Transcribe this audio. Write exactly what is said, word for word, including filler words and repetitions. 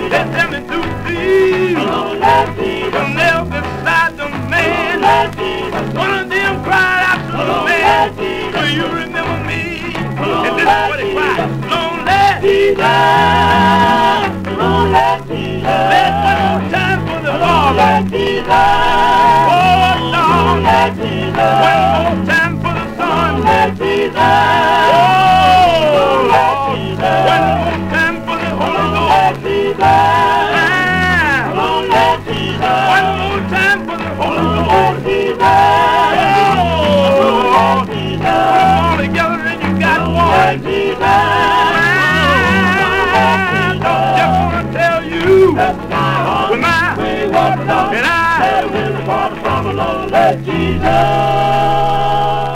They tell me to please. From there beside the man. One of them cried out to the man, do you remember me? And this is what he cried. Lonely Jesus. Lonely Jesus. Let's one more time for the Lord. Oh, Lord. One more time for the Son. Oh, Lord. One more time for the Holy Ghost. Ah. One more time for the Holy Ghost. Oh, put them all together and you got one. I just want to tell you, with my and I, Jesus.